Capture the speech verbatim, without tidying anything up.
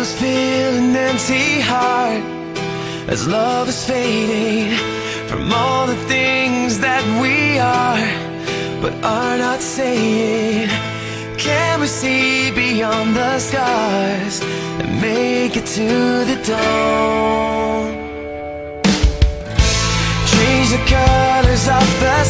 Shadows fill an empty heart as love is fading from all the things that we are but are not saying. Can we see beyond the scars and make it to the dawn? Change the colors of the